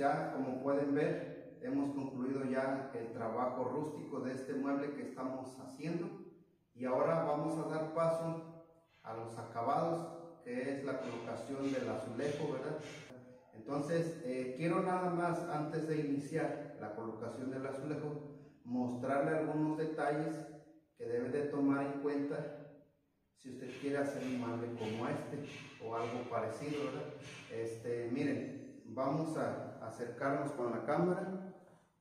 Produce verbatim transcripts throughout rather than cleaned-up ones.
ya como pueden ver, hemos concluido ya el trabajo rústico de este mueble que estamos haciendo, y ahora vamos a dar paso a los acabados, que es la colocación del azulejo, ¿verdad? Entonces eh, quiero nada más, antes de iniciar la colocación del azulejo, mostrarle algunos detalles que debe de tomar en cuenta si usted quiere hacer un mueble como este o algo parecido, ¿verdad? Este, miren, vamos a acercarnos con la cámara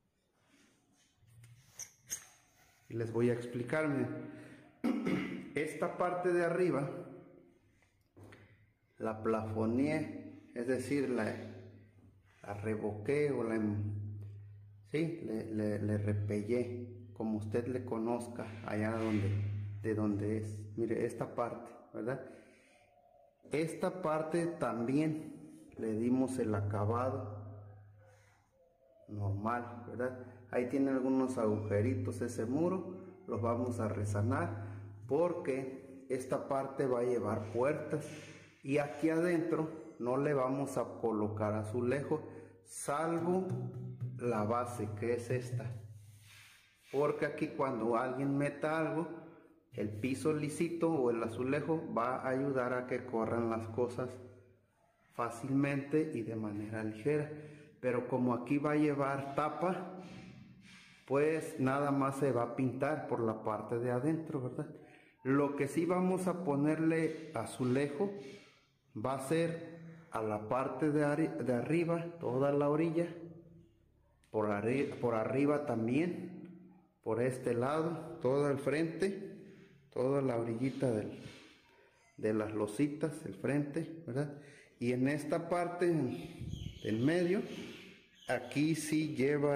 y les voy a explicar. Miren, esta parte de arriba la plafoneé, es decir, la, la revoqué o la, sí, le, le, le repellé, como usted le conozca, allá donde de donde es. Mire esta parte, ¿verdad? Esta parte también le dimos el acabado normal, ¿verdad? Ahí tiene algunos agujeritos ese muro, los vamos a resanar porque esta parte va a llevar puertas, y aquí adentro no le vamos a colocar azulejo, salvo la base, que es esta, porque aquí cuando alguien meta algo, el piso lisito o el azulejo va a ayudar a que corran las cosas fácilmente y de manera ligera. Pero como aquí va a llevar tapa, pues nada más se va a pintar por la parte de adentro, ¿verdad? Lo que sí vamos a ponerle azulejo va a ser a la parte de, arri de arriba, toda la orilla, por, arri por arriba también, por este lado, todo el frente, toda la orillita del, de las lositas, el frente, ¿verdad? Y en esta parte, en medio, aquí sí lleva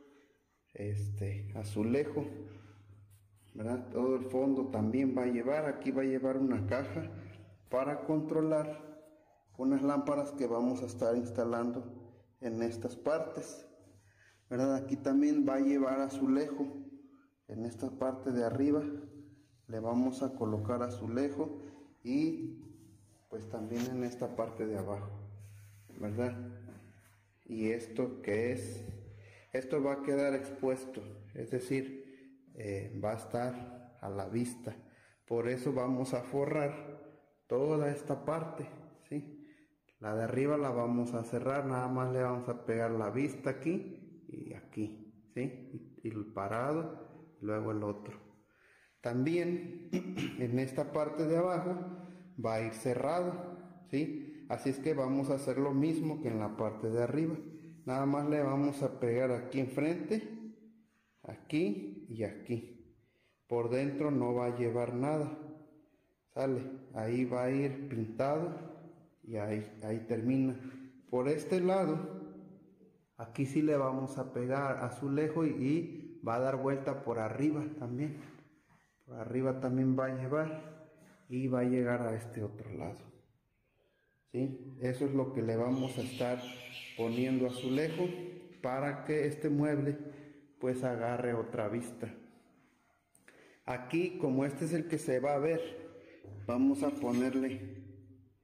este azulejo, ¿verdad? Todo el fondo también va a llevar, aquí va a llevar una caja para controlar unas lámparas que vamos a estar instalando en estas partes, ¿verdad? Aquí también va a llevar azulejo, en esta parte de arriba le vamos a colocar azulejo, y pues también en esta parte de abajo, ¿verdad? Y esto que es, esto va a quedar expuesto, es decir, eh, va a estar a la vista, por eso vamos a forrar toda esta parte, ¿sí? La de arriba la vamos a cerrar, nada más le vamos a pegar la vista aquí y aquí, ¿sí? Y, y el parado, luego el otro. También en esta parte de abajo va a ir cerrado, ¿sí? Así es que vamos a hacer lo mismo que en la parte de arriba, nada más le vamos a pegar aquí enfrente, aquí y aquí. Por dentro no va a llevar nada, sale, ahí va a ir pintado y ahí, ahí termina. Por este lado, aquí sí le vamos a pegar azulejo y, y va a dar vuelta por arriba también. Por arriba también va a llevar y va a llegar a este otro lado, ¿sí? Eso es lo que le vamos a estar poniendo azulejo para que este mueble pues agarre otra vista. Aquí, como este es el que se va a ver, vamos a ponerle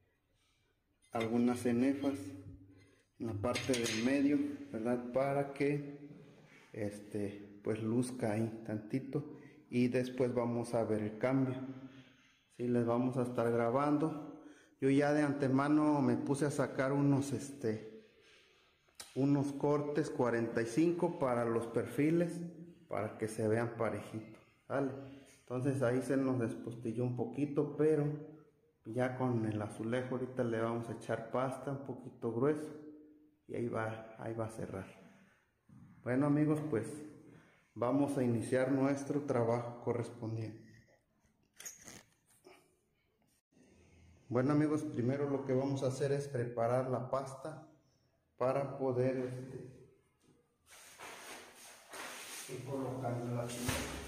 algunas cenefas en la parte del medio, ¿verdad? Para que este pues luzca ahí tantito, y después vamos a ver el cambio, ¿sí? Les vamos a estar grabando. Yo ya de antemano me puse a sacar unos este unos cortes cuarenta y cinco para los perfiles, para que se vean parejitos, ¿vale? Entonces ahí se nos despostilló un poquito, pero ya con el azulejo ahorita le vamos a echar pasta un poquito grueso y ahí va, ahí va a cerrar. Bueno amigos, pues vamos a iniciar nuestro trabajo correspondiente. Bueno amigos, primero lo que vamos a hacer es preparar la pasta para poder este, ir colocándola así.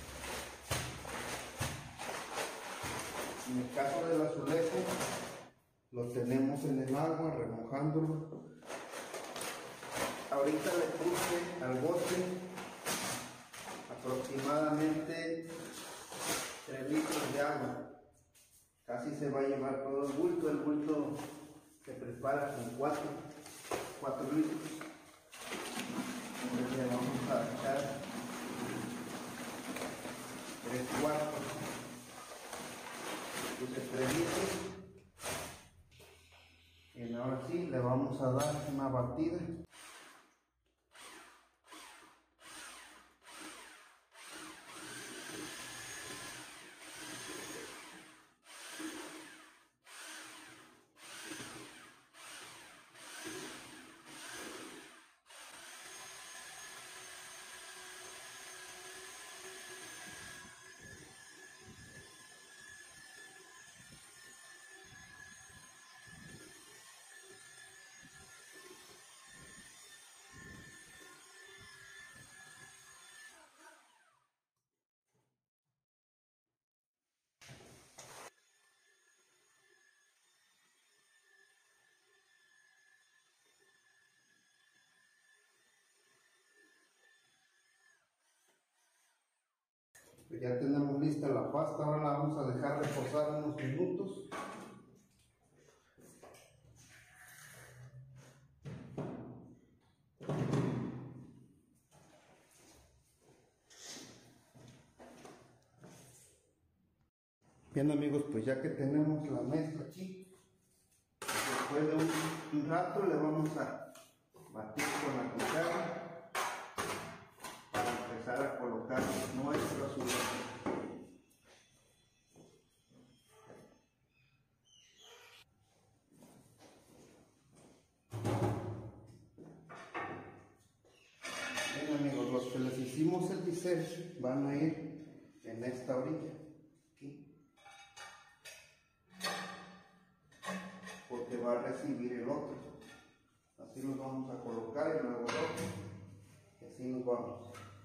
En el caso del azulejo, lo tenemos en el agua remojándolo. Ahorita le puse al bote aproximadamente tres litros de agua. Casi se va a llevar todo el bulto. El bulto se prepara con cuatro litros. Entonces le vamos a echar tres cuartos de tres litros. Y ahora sí le vamos a dar una batida. Pues ya tenemos lista la pasta, ahora la vamos a dejar reposar unos minutos. Bien amigos, pues ya que tenemos la mezcla aquí, después de un, un rato le vamos a batir con la cuchara para empezar a colocar nuestro azúcar. Bien amigos, los que les hicimos el bisel van a ir en esta orilla, aquí, porque va a recibir el otro. Así los vamos a colocar y luego el otro, y así nos vamos.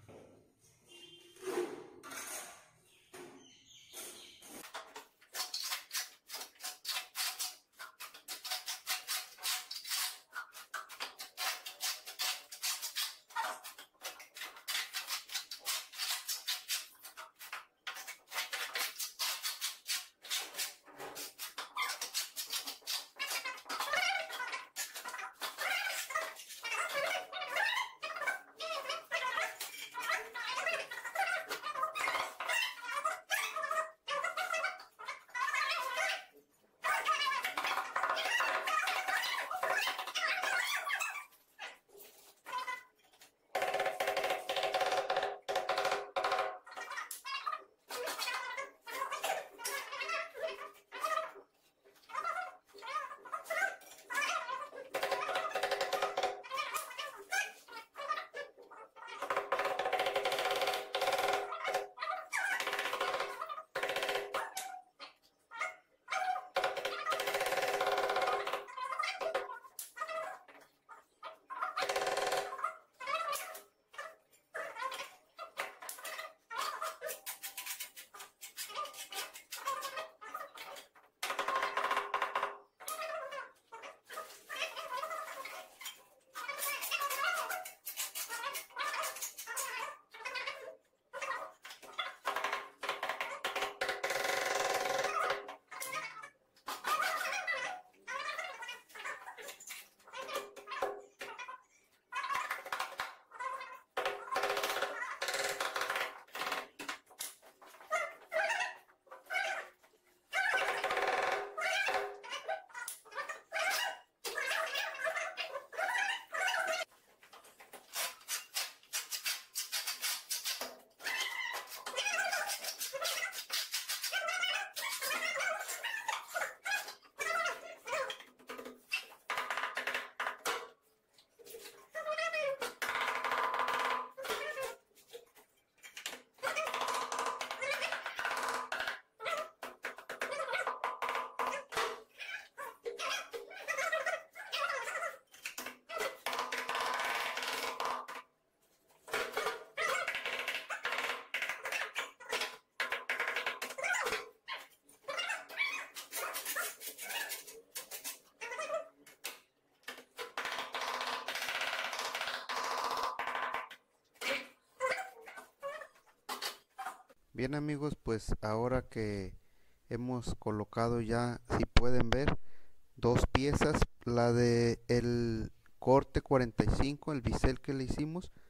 Bien amigos, pues ahora que hemos colocado ya, si pueden ver, dos piezas, la de el corte cuarenta y cinco, el bisel que le hicimos,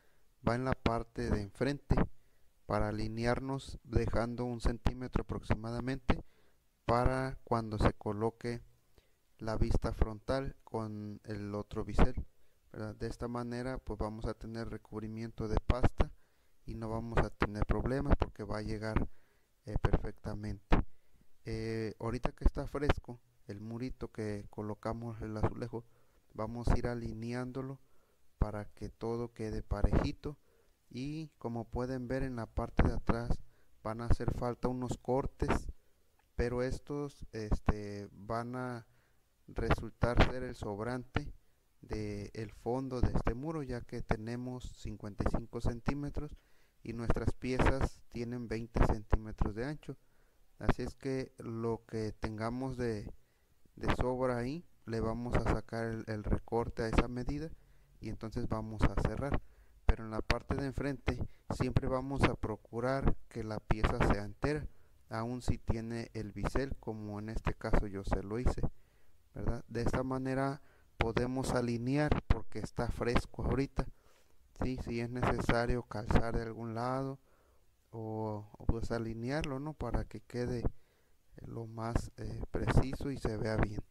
va en la parte de enfrente, para alinearnos dejando un centímetro aproximadamente para cuando se coloque la vista frontal con el otro bisel, ¿verdad? De esta manera pues vamos a tener recubrimiento de pasta y no vamos a tener problemas porque va a llegar eh, perfectamente. Eh, ahorita que está fresco el murito que colocamos el azulejo, vamos a ir alineándolo para que todo quede parejito, y como pueden ver en la parte de atrás van a hacer falta unos cortes, pero estos este, van a resultar ser el sobrante del fondo de este muro, ya que tenemos cincuenta y cinco centímetros y nuestras piezas tienen veinte centímetros de ancho. Así es que lo que tengamos de, de sobra ahí, le vamos a sacar el, el recorte a esa medida y entonces vamos a cerrar. Pero en la parte de enfrente siempre vamos a procurar que la pieza sea entera, aun si tiene el bisel, como en este caso yo se lo hice, ¿verdad? De esta manera podemos alinear porque está fresco ahorita. ¿Sí? Si es necesario calzar de algún lado o, o pues alinearlo, ¿no? Para que quede lo más eh, preciso y se vea bien.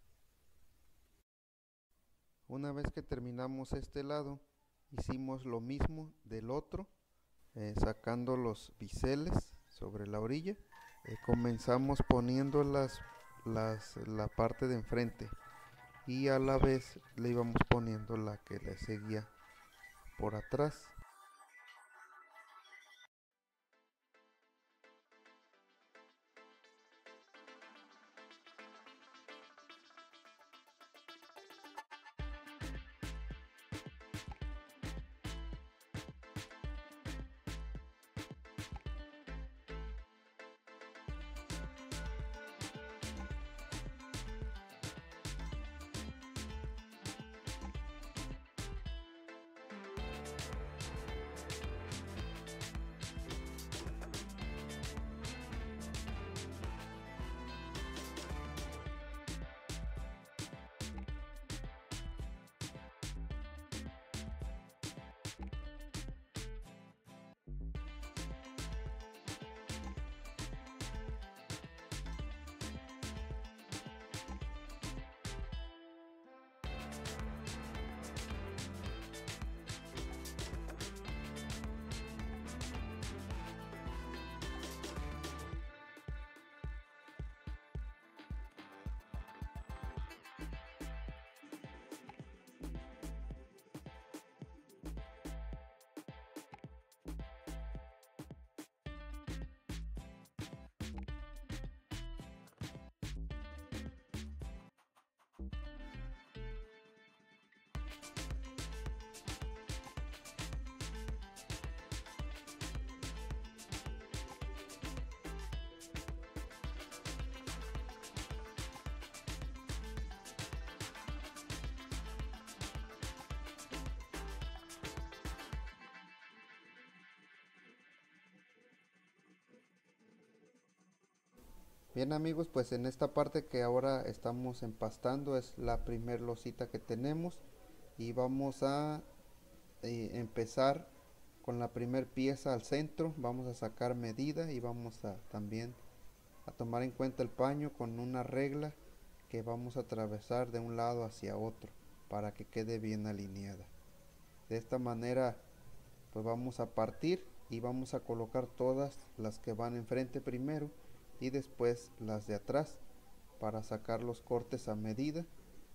Una vez que terminamos este lado, hicimos lo mismo del otro, eh, sacando los biseles sobre la orilla. Eh, comenzamos poniendo las, las, la parte de enfrente y a la vez le íbamos poniendo la que le seguía por atrás. Bien amigos, pues en esta parte que ahora estamos empastando es la primer losita que tenemos, y vamos a eh, empezar con la primer pieza al centro. Vamos a sacar medida y vamos a también a tomar en cuenta el paño con una regla que vamos a atravesar de un lado hacia otro para que quede bien alineada. De esta manera pues vamos a partir y vamos a colocar todas las que van enfrente primero y después las de atrás para sacar los cortes a medida.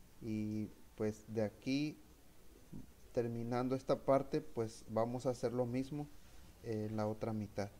Y pues de aquí, terminando esta parte, pues vamos a hacer lo mismo en la otra mitad.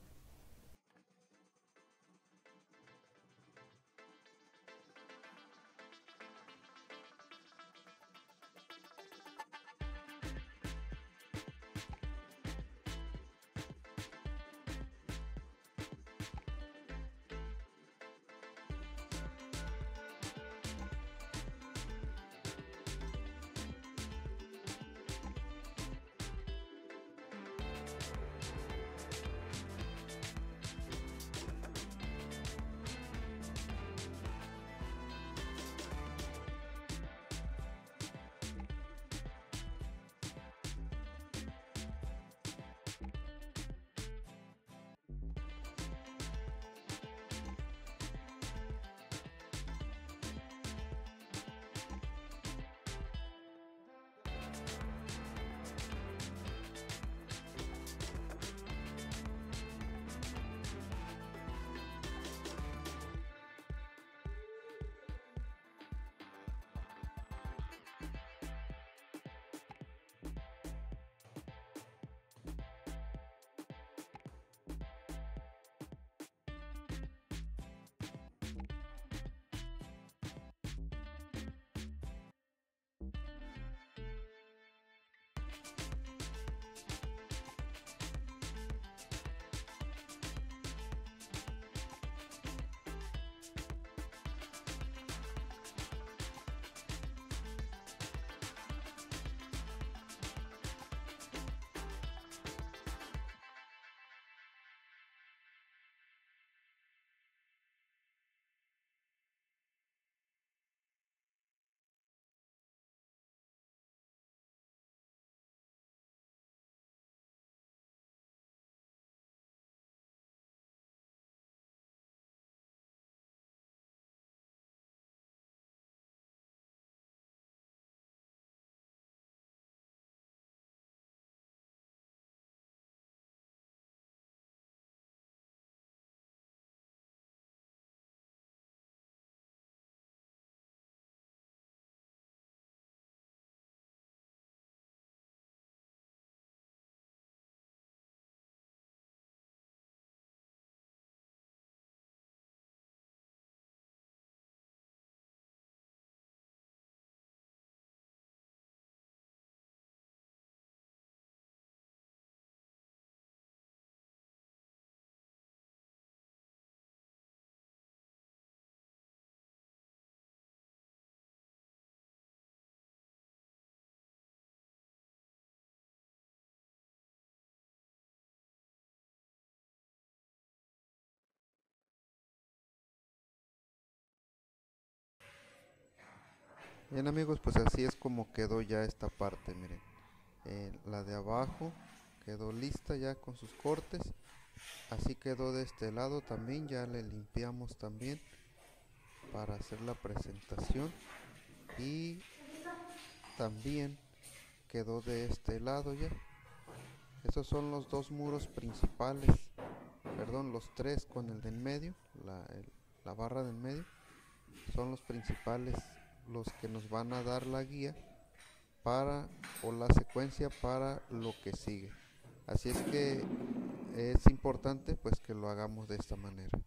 Bien amigos, pues así es como quedó ya esta parte, miren. Eh, la de abajo quedó lista ya con sus cortes. Así quedó de este lado también, ya le limpiamos también para hacer la presentación. Y también quedó de este lado ya. Esos son los dos muros principales, perdón, los tres con el de en medio, la, el, la barra de en medio, son los principales, los que nos van a dar la guía para o la secuencia para lo que sigue. Así es que es importante pues que lo hagamos de esta manera.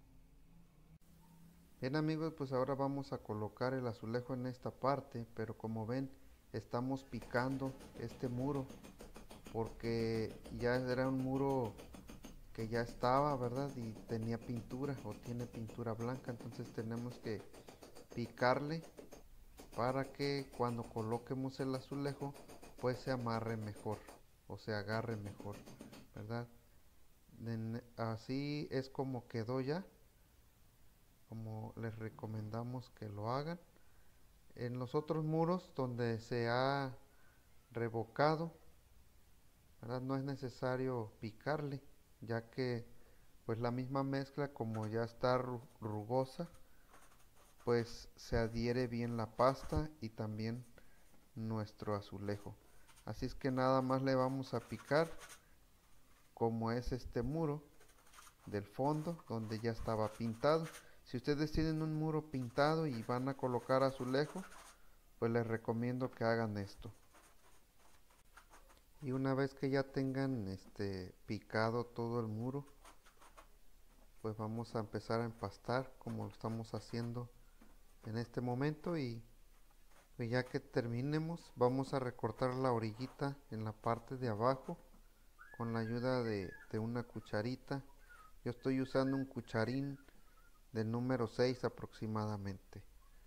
Bien amigos, pues ahora vamos a colocar el azulejo en esta parte, pero como ven estamos picando este muro porque ya era un muro que ya estaba, ¿verdad? Y tenía pintura o tiene pintura blanca, entonces tenemos que picarle para que cuando coloquemos el azulejo pues se amarre mejor o se agarre mejor, ¿verdad? Así es como quedó ya, como les recomendamos que lo hagan. En los otros muros donde se ha revocado, ¿verdad? No es necesario picarle, ya que pues la misma mezcla, como ya está rugosa, pues se adhiere bien la pasta y también nuestro azulejo. Así es que nada más le vamos a picar como es este muro del fondo donde ya estaba pintado. Si ustedes tienen un muro pintado y van a colocar azulejo, pues les recomiendo que hagan esto. Y una vez que ya tengan este picado todo el muro, pues vamos a empezar a empastar como lo estamos haciendo en este momento. Y pues ya que terminemos vamos a recortar la orillita en la parte de abajo con la ayuda de, de una cucharita. Yo estoy usando un cucharín del número seis aproximadamente.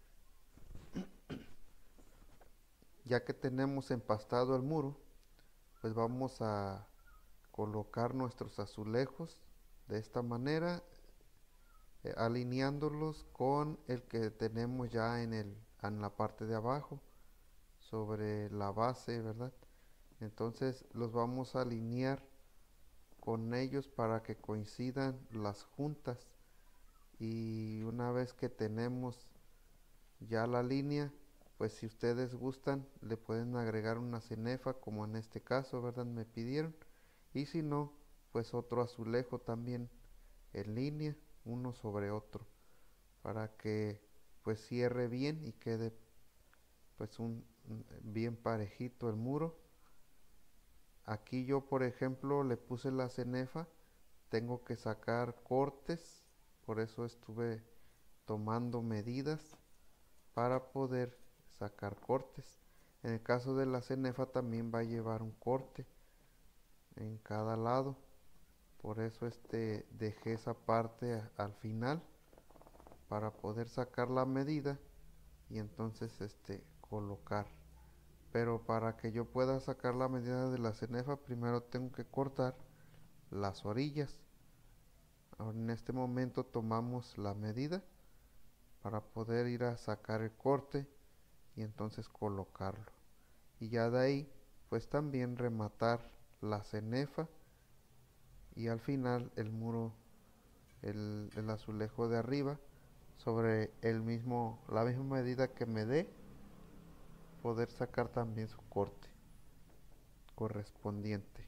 Ya que tenemos empastado el muro, pues vamos a colocar nuestros azulejos de esta manera, eh, alineándolos con el que tenemos ya en, el, en la parte de abajo, sobre la base, ¿verdad? Entonces los vamos a alinear con ellos para que coincidan las juntas. Y una vez que tenemos ya la línea, pues si ustedes gustan le pueden agregar una cenefa como en este caso, ¿verdad? Me pidieron. Y si no, pues otro azulejo también en línea, uno sobre otro, para que pues cierre bien y quede pues un bien parejito el muro. Aquí yo por ejemplo le puse la cenefa, tengo que sacar cortes, por eso estuve tomando medidas para poder sacar cortes. En el caso de la cenefa también va a llevar un corte en cada lado, por eso este dejé esa parte al final para poder sacar la medida y entonces este colocar. Pero para que yo pueda sacar la medida de la cenefa primero tengo que cortar las orillas. Ahora en este momento tomamos la medida para poder ir a sacar el corte y entonces colocarlo. Y ya de ahí pues también rematar la cenefa y al final el muro, el, el azulejo de arriba sobre el mismo, la misma medida que me dé, poder sacar también su corte correspondiente.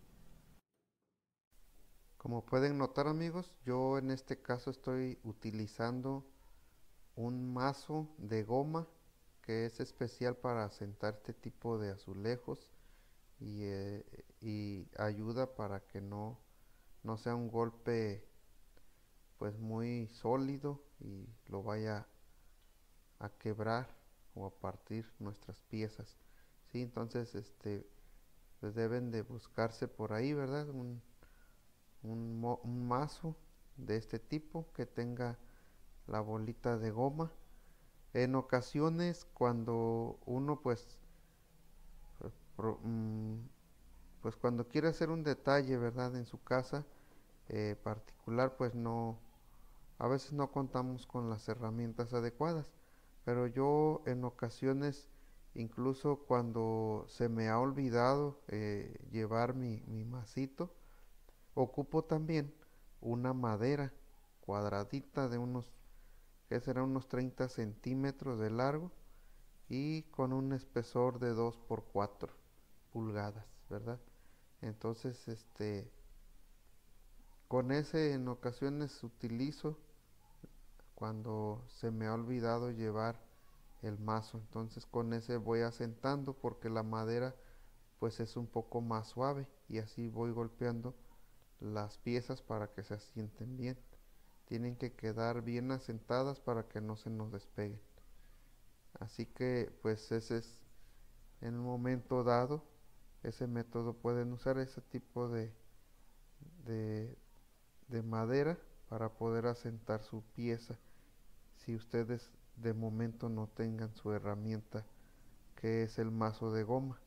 Como pueden notar amigos, yo en este caso estoy utilizando un mazo de goma que es especial para asentar este tipo de azulejos y, eh, y ayuda para que no, no sea un golpe pues muy sólido y lo vaya a quebrar o a partir nuestras piezas. ¿Sí? Entonces este pues deben de buscarse por ahí, ¿verdad? Un, un, un mazo de este tipo que tenga la bolita de goma. En ocasiones cuando uno pues pro, mm, pues cuando quiere hacer un detalle, ¿verdad? En su casa eh, particular, pues no, a veces no contamos con las herramientas adecuadas, pero yo en ocasiones, incluso cuando se me ha olvidado eh, llevar mi, mi masito, ocupo también una madera cuadradita de unos, que será unos treinta centímetros de largo y con un espesor de dos por cuatro pulgadas, ¿verdad? Entonces, este, con ese en ocasiones utilizo cuando se me ha olvidado llevar el mazo. Entonces con ese voy asentando porque la madera pues es un poco más suave y así voy golpeando las piezas para que se asienten bien. Tienen que quedar bien asentadas para que no se nos despeguen. Así que pues ese es en un momento dado, ese método pueden usar ese tipo de, de, de madera para poder asentar su pieza si ustedes de momento no tengan su herramienta que es el mazo de goma.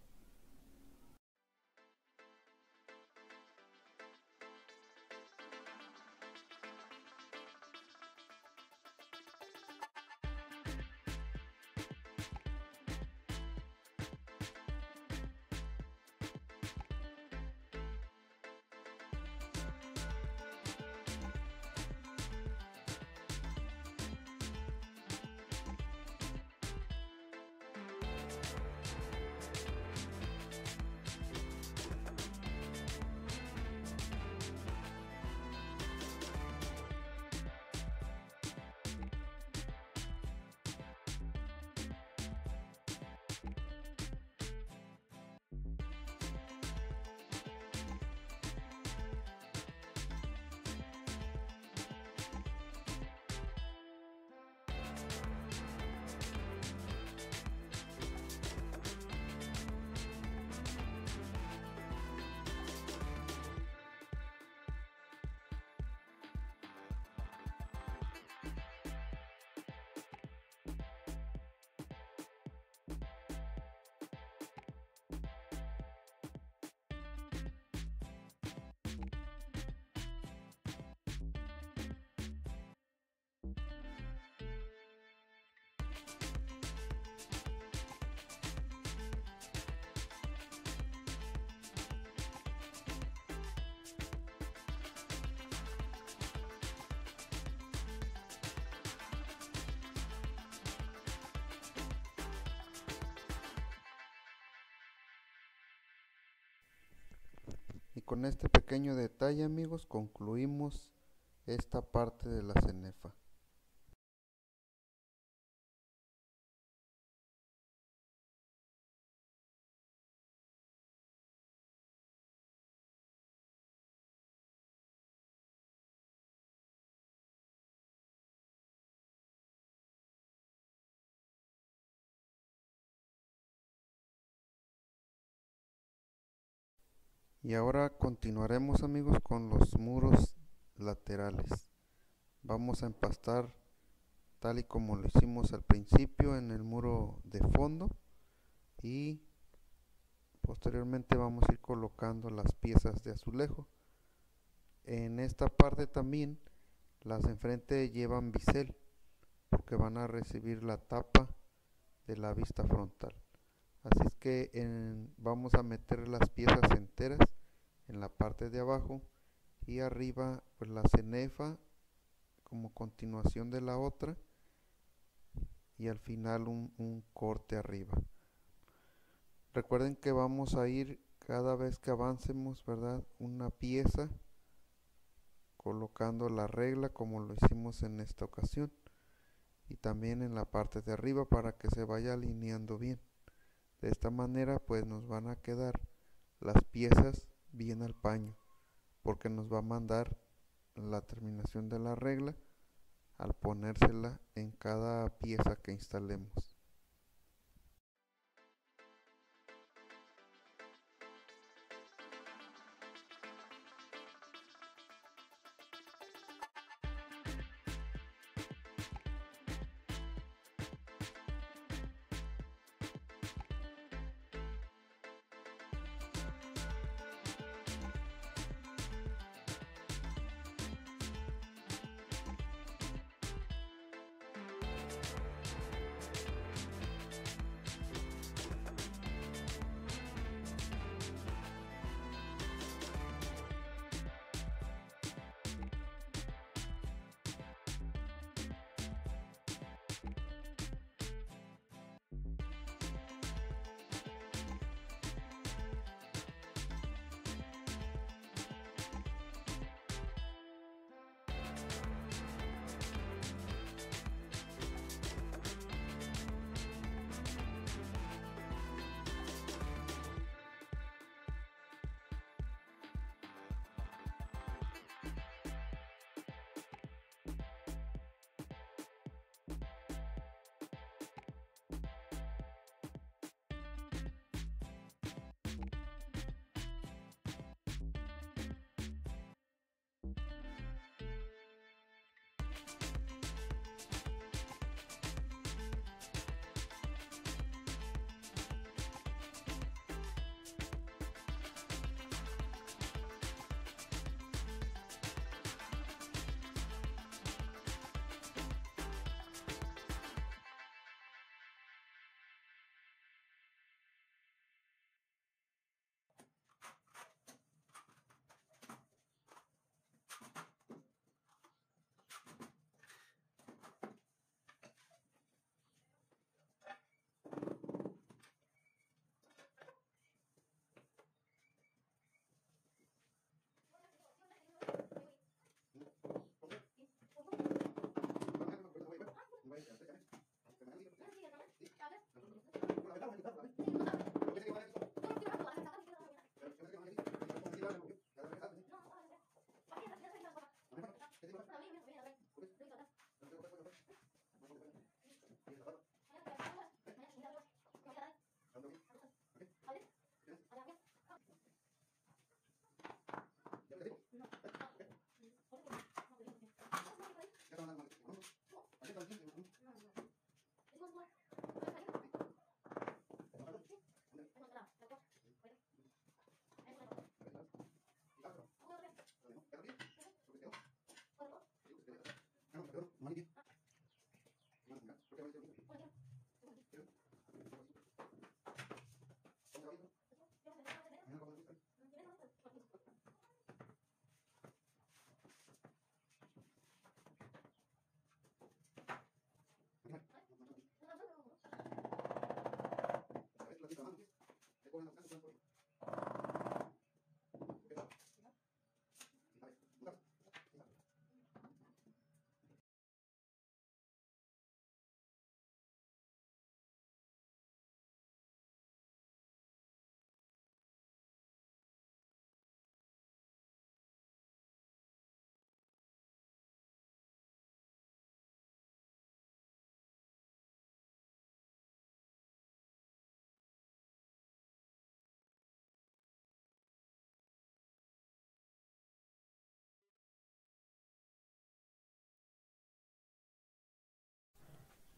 Y con este pequeño detalle, amigos, concluimos esta parte de la cenefa. Y ahora continuaremos, amigos, con los muros laterales. Vamos a empastar tal y como lo hicimos al principio en el muro de fondo y posteriormente vamos a ir colocando las piezas de azulejo. En esta parte también las de enfrente llevan bisel porque van a recibir la tapa de la vista frontal. Así es que en, vamos a meter las piezas enteras en la parte de abajo y arriba pues la cenefa como continuación de la otra y al final un, un corte arriba. Recuerden que vamos a ir cada vez que avancemos, ¿verdad? Una pieza colocando la regla como lo hicimos en esta ocasión y también en la parte de arriba para que se vaya alineando bien. De esta manera pues nos van a quedar las piezas bien al paño porque nos va a mandar la terminación de la regla al ponérsela en cada pieza que instalemos.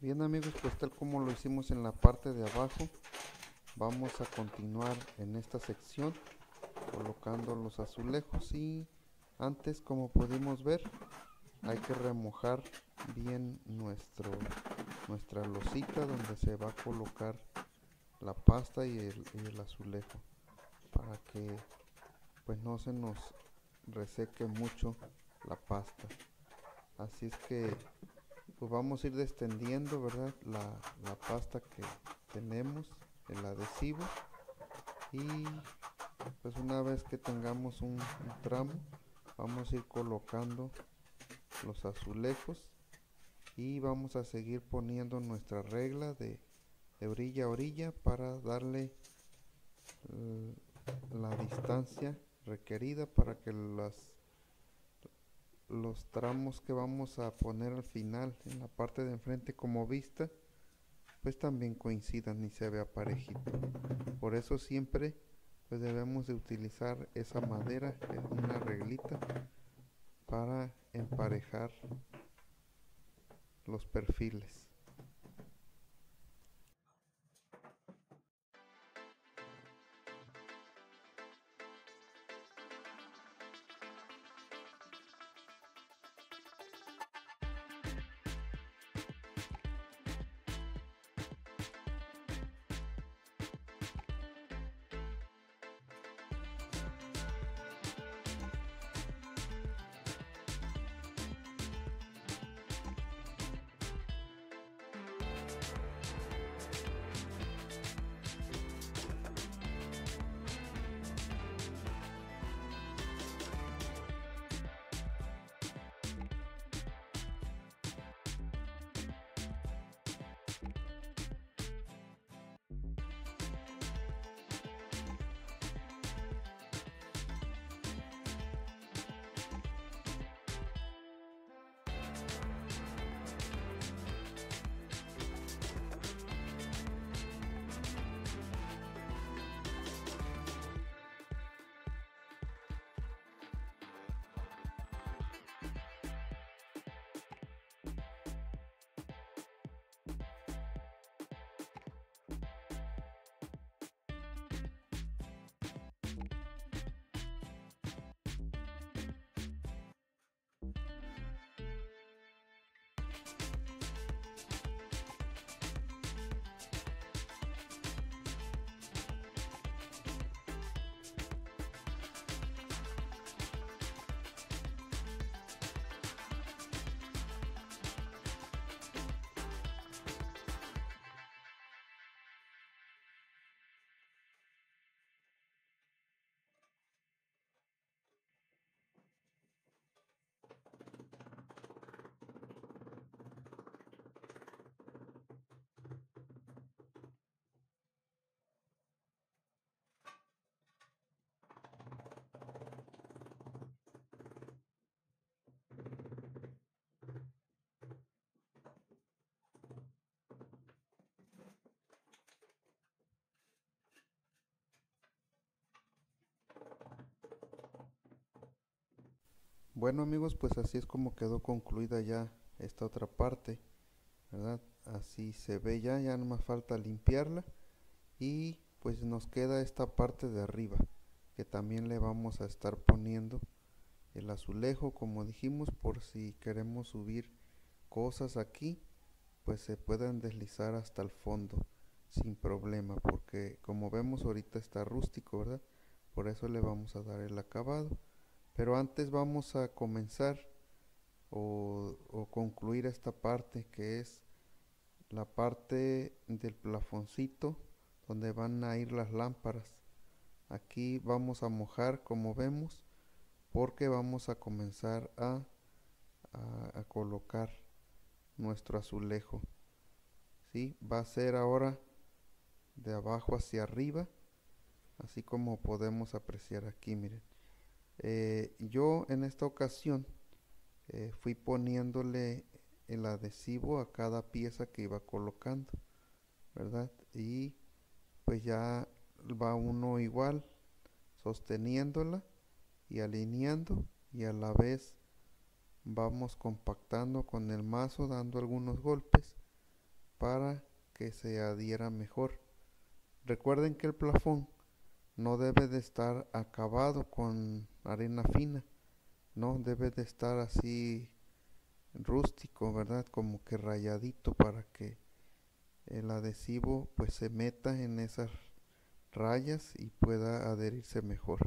Bien amigos, pues tal como lo hicimos en la parte de abajo, vamos a continuar en esta sección colocando los azulejos, y antes, como pudimos ver, hay que remojar bien nuestro nuestra losita donde se va a colocar la pasta y el, y el azulejo, para que pues no se nos reseque mucho la pasta. Así es que pues vamos a ir descendiendo, verdad, la, la pasta que tenemos, el adhesivo, y pues una vez que tengamos un, un tramo, vamos a ir colocando los azulejos y vamos a seguir poniendo nuestra regla de, de orilla a orilla para darle eh, la distancia requerida para que las los tramos que vamos a poner al final en la parte de enfrente como vista pues también coincidan y se vea parejito. Por eso siempre pues debemos de utilizar esa madera, una reglita, para emparejar los perfiles. Bueno amigos, pues así es como quedó concluida ya esta otra parte, ¿verdad? Así se ve ya, ya no más falta limpiarla, y pues nos queda esta parte de arriba, que también le vamos a estar poniendo el azulejo, como dijimos, por si queremos subir cosas aquí, pues se pueden deslizar hasta el fondo sin problema, porque como vemos ahorita está rústico, ¿verdad? Por eso le vamos a dar el acabado. Pero antes vamos a comenzar o, o concluir esta parte, que es la parte del plafoncito donde van a ir las lámparas. Aquí vamos a mojar, como vemos, porque vamos a comenzar a, a, a colocar nuestro azulejo. ¿Sí? Va a ser ahora de abajo hacia arriba, así como podemos apreciar aquí, miren. Eh, yo en esta ocasión eh, fui poniéndole el adhesivo a cada pieza que iba colocando, ¿verdad? Y pues ya va uno igual sosteniéndola y alineando, y a la vez vamos compactando con el mazo, dando algunos golpes para que se adhiera mejor. Recuerden que el plafón no debe de estar acabado con arena fina, no debe de estar así rústico, ¿verdad? Como que rayadito para que el adhesivo pues se meta en esas rayas y pueda adherirse mejor.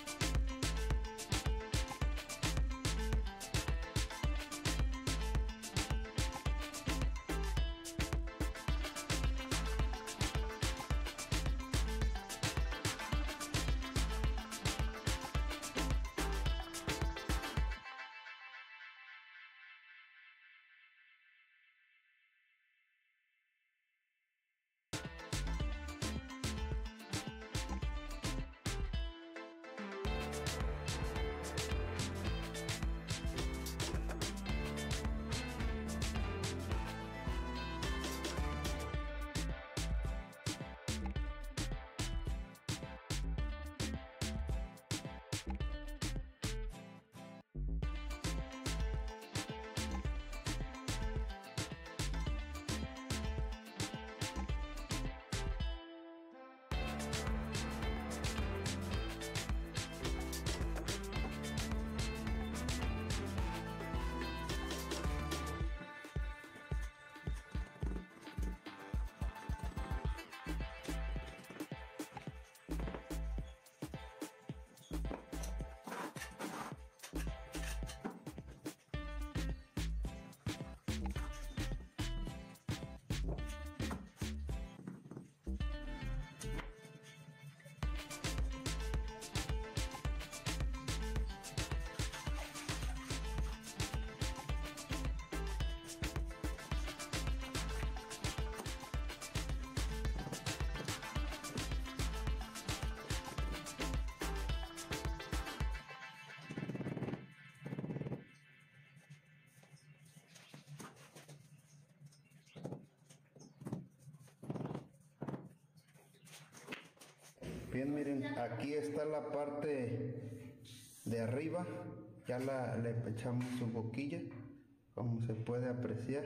Bien, miren, aquí está la parte de arriba, ya la, le echamos su boquilla, como se puede apreciar.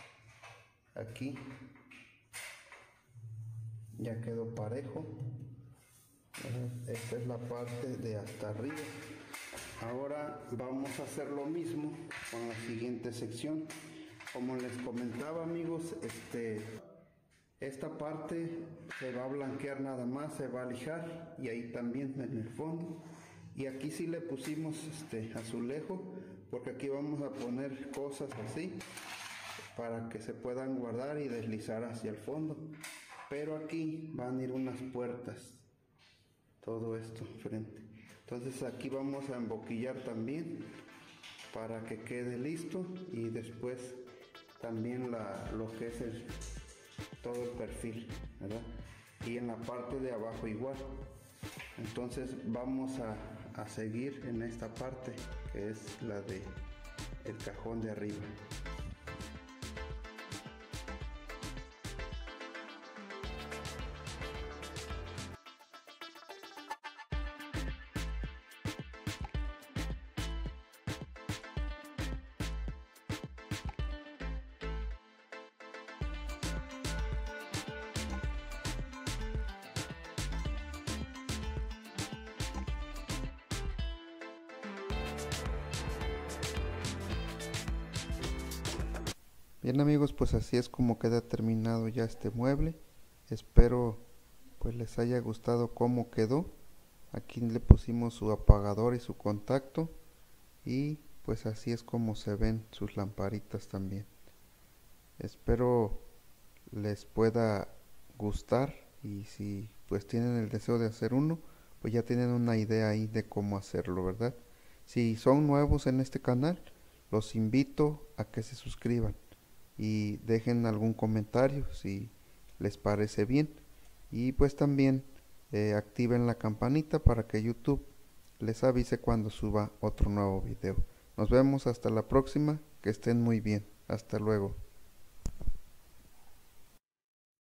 Aquí ya quedó parejo. Esta es la parte de hasta arriba. Ahora vamos a hacer lo mismo con la siguiente sección. Como les comentaba, amigos, este esta parte se va a blanquear nada más, se va a lijar, y ahí también en el fondo. Y aquí sí le pusimos este azulejo, porque aquí vamos a poner cosas así para que se puedan guardar y deslizar hacia el fondo. Pero aquí van a ir unas puertas, todo esto frente. Entonces aquí vamos a emboquillar también para que quede listo, y después también la, lo que es el todo el perfil, ¿verdad? Y en la parte de abajo igual. Entonces vamos a, a seguir en esta parte, que es la de el cajón de arriba. Bien, amigos, pues así es como queda terminado ya este mueble. Espero pues les haya gustado cómo quedó. Aquí le pusimos su apagador y su contacto, y pues así es como se ven sus lamparitas también. Espero les pueda gustar, y si pues tienen el deseo de hacer uno, pues ya tienen una idea ahí de cómo hacerlo, ¿verdad? Si son nuevos en este canal, los invito a que se suscriban y dejen algún comentario si les parece bien, y pues también eh, activen la campanita para que YouTube les avise cuando suba otro nuevo video. Nos vemos hasta la próxima, que estén muy bien, hasta luego.